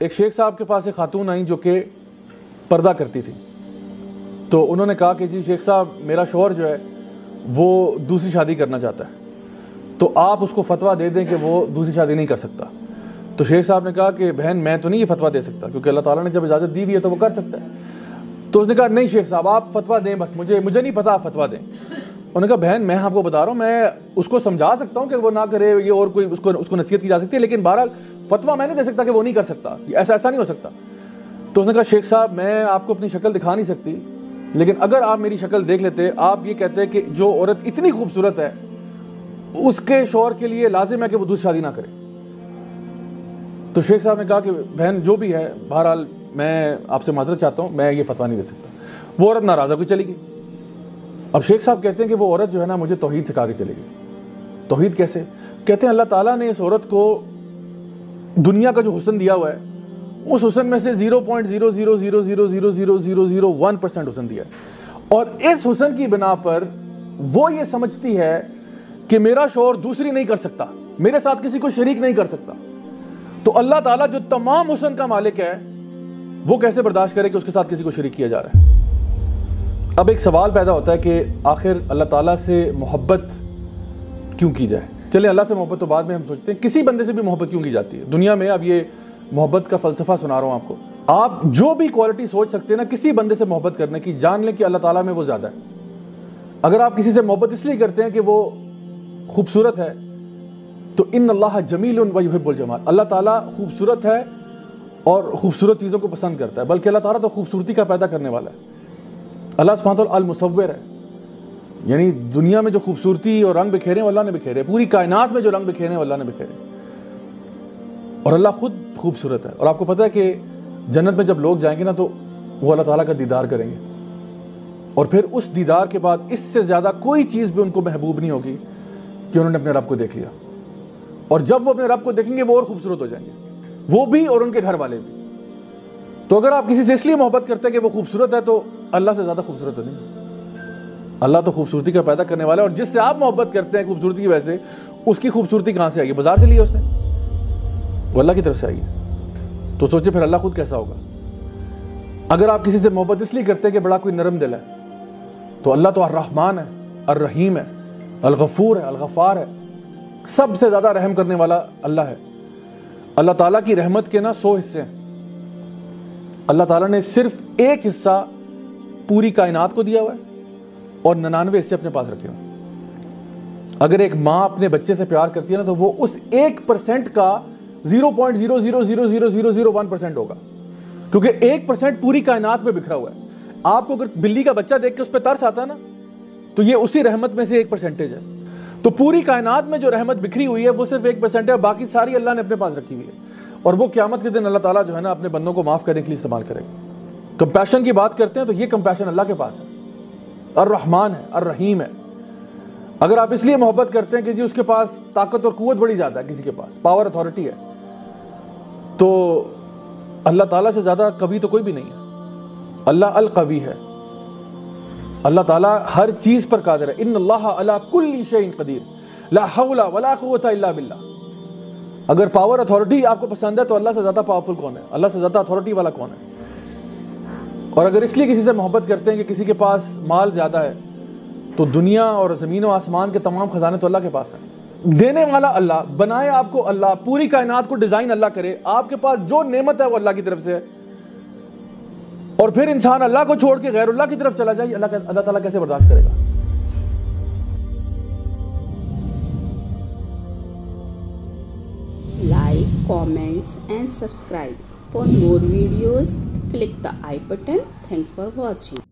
ایک شیخ صاحب کے پاس ایک خاتون آئیں جو کہ پردہ کرتی تھی. تو انہوں نے کہا کہ جی شیخ صاحب میرا شوہر جو ہے وہ دوسری شادی کرنا چاہتا ہے, تو آپ اس کو فتویٰ دے دیں کہ وہ دوسری شادی نہیں کر سکتا. تو شیخ صاحب نے کہا کہ بہن میں تو نہیں یہ فتویٰ دے سکتا, کیونکہ اللہ تعالیٰ نے جب اجازت دی ہوئی ہے تو وہ کر سکتا ہے. تو اس نے کہا نہیں شیخ صاحب آپ فتویٰ دیں, بس مجھے نہیں پتا, آپ فتویٰ دیں. انہوں نے کہا بہن میں آپ کو بتا رہا ہوں, میں اس کو سمجھا سکتا ہوں کہ وہ نہ کرے, یہ اور کوئی اس کو نصیحت کی جا سکتی ہے, لیکن بہرحال فتویٰ میں نہیں دے سکتا کہ وہ نہیں کر سکتا, ایسا نہیں ہو سکتا. تو اس نے کہا شیخ صاحب میں آپ کو اپنی شکل دکھا نہیں سکتی, لیکن اگر آپ میری شکل دیکھ لیتے, آپ یہ کہتے کہ جو عورت اتنی خوبصورت ہے اس کے شوہر کے لیے لازم ہے کہ وہ دوسری شادی نہ کرے. تو شیخ صاحب نے کہا کہ بہن جو بھی ہے بہرحال میں آپ سے معذرت چاہتا ہوں, میں یہ فتویٰ نہیں دے سکتا. وہ عورت ناراض ہو کے چلی گئی. اب شیخ صاحب کہتے ہیں کہ وہ عورت جو ہے نا مجھے توحید سکھا کے چلے گئی. توحید کیسے؟ کہتے ہیں اللہ تعالیٰ نے اس عورت کو دنیا کا جو حسن دیا ہوا ہے اس حسن میں سے 0.000000001% حسن دیا ہے, اور اس حسن کی بنا پر وہ یہ سمجھتی ہے کہ میرا شوہر دوسری نہیں کر سکتا, میرے ساتھ کسی کو شریک نہیں کر سکتا. تو اللہ تعالیٰ جو تمام حسن کا مالک ہے وہ کیسے برداشت کرے کہ اس کے ساتھ کسی کو شریک کیا جا رہا ہے. اب ایک سوال پیدا ہوتا ہے کہ آخر اللہ تعالیٰ سے محبت کیوں کی جائے؟ چلیں اللہ سے محبت تو بعد میں ہم سوچتے ہیں, کسی بندے سے بھی محبت کیوں کی جاتی ہے دنیا میں؟ اب یہ محبت کا فلسفہ سنا رہا ہوں آپ کو. آپ جو بھی کوالٹی سوچ سکتے ہیں نا کسی بندے سے محبت کرنے کی, جان لیں کہ اللہ تعالیٰ میں وہ زیادہ ہے. اگر آپ کسی سے محبت اس لیے کرتے ہیں کہ وہ خوبصورت ہے تو ان اللہ جمیل و یحب الجمال, اللہ تعالیٰ خوبصورت ہے اور خوبصورت چیزوں کو پسند کرتا ہے, بلکہ اللہ تعالیٰ تو خوبصورتی کا پیدا کرنے والا ہے. اللہ سبحانہ وتعالیٰ المصور ہے, یعنی دنیا میں جو خوبصورتی اور رنگ بکھیرے ہیں اللہ نے بکھیرے, پوری کائنات میں جو رنگ بکھیرے ہیں اللہ نے بکھیرے, اور اللہ خود خوبصورت ہے. اور آپ کو پتہ ہے کہ جنت میں جب لوگ جائیں گے نا تو وہ اللہ تعالیٰ کا دیدار کریں گے, اور پھر اس دیدار کے بعد اس سے زیادہ کوئی چیز بھی ان کو محبوب نہیں ہوگی کہ انہوں نے اپنے رب کو دیکھ لیا. اور جب وہ اپنے رب کو دیکھیں گے وہ اور خوبصورت ہو جائیں گے, وہ بھی اور ان کے گھر والے بھی. تو اگر آپ کسی سے اس لیے محبت کرتے ہیں کہ وہ خوبصورت ہے تو اللہ سے زیادہ خوبصورت تو نہیں. اللہ تو خوبصورتی کا پیدا کرنے والا ہے, اور جس سے آپ محبت کرتے ہیں خوبصورتی کی وجہ سے, اس کی خوبصورتی کہاں سے آئی ہے؟ بازار سے لی ہے اس نے, وہ اللہ کی طرف سے آئی ہے. تو سوچے پھر اللہ خود کیسا ہوگا. اگر آپ کسی سے محبت اس لیے کرتے ہیں کہ بڑا کوئی نرم دل ہے, تو اللہ تو الرحمن ہے, الرحیم ہے, الغفور ہے, الغفار ہے, سب سے زیادہ رحم کرنے والا اللہ ہے. اللہ تعالیٰ کی رحمت کے نا 100 حصے ہیں, اللہ تعالیٰ نے صرف ایک حصہ پوری کائنات کو دیا ہوا ہے اور 99 حصے اپنے پاس رکھے ہوئے. اگر ایک ماں اپنے بچے سے پیار کرتی ہے نا تو وہ اس 1% کا 0.0000001% ہوگا, کیونکہ 1% پوری کائنات میں بکھرا ہوا ہے. آپ کو اگر بلی کا بچہ دیکھ کے اس پہ ترس آتا ہے نا تو یہ اسی رحمت میں سے 1% ہے. تو پوری کائنات میں جو رحمت بکھری ہوئی ہے وہ صرف 1% ہے, باقی ساری اللہ نے اپنے پاس رکھی ہوئی ہے, اور وہ قیامت کے دن اللہ تعالیٰ جو ہے نا اپنے بندوں کو معاف کرنے کے لیے استعمال کرے گا. کمپیشن کی بات کرتے ہیں تو یہ کمپیشن اللہ کے پاس ہے, الرحمن ہے, الرحیم ہے. اگر آپ اس لیے محبت کرتے ہیں کہ جی اس کے پاس طاقت اور قوت بڑی زیادہ ہے, کسی کے پاس پاور اتھارٹی ہے, تو اللہ تعالیٰ سے زیادہ قوی تو کوئی بھی نہیں ہے. اللہ القوی ہے, اللہ تعالیٰ ہر چیز پر قادر ہے. ان اللہ علی کل شیء قدیر لا حول ولا قوت الا باللہ. اگر پاور اتھارٹی آپ کو پسند ہے تو اللہ سے زیادہ پاورفل کون ہے, اللہ سے زیادہ اتھارٹی والا کون ہے. اور اگر اس لیے کسی سے محبت کرتے ہیں کہ کسی کے پاس مال زیادہ ہے, تو دنیا اور زمین و آسمان کے تمام خزانے تو اللہ کے پاس ہیں. دینے والا اللہ, بنائے آپ کو اللہ, پوری کائنات کو ڈیزائن اللہ کرے, آپ کے پاس جو نعمت ہے وہ اللہ کی طرف سے ہے, اور پھر انسان اللہ کو چھوڑ کے غیر اللہ کی طرف چلا جائے, اللہ تعالیٰ کیسے برداشت کرے گا؟ Like, comments and subscribe. For more videos, click the I button. Thanks for watching.